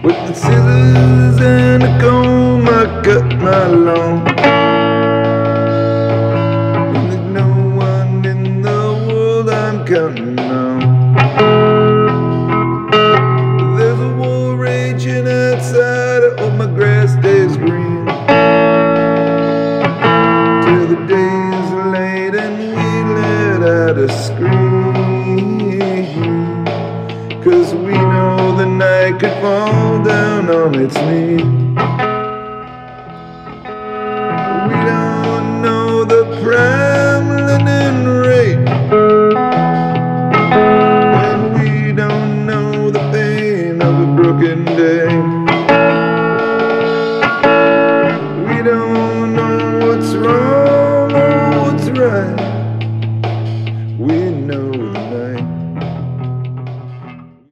With the scissors and a comb, I cut my lawn. And there's no one in the world I'm counting on. There's a war raging outside, I hope my grass stays green till the days are late and we let out a scream, 'cause we know the night could fall down on its knees.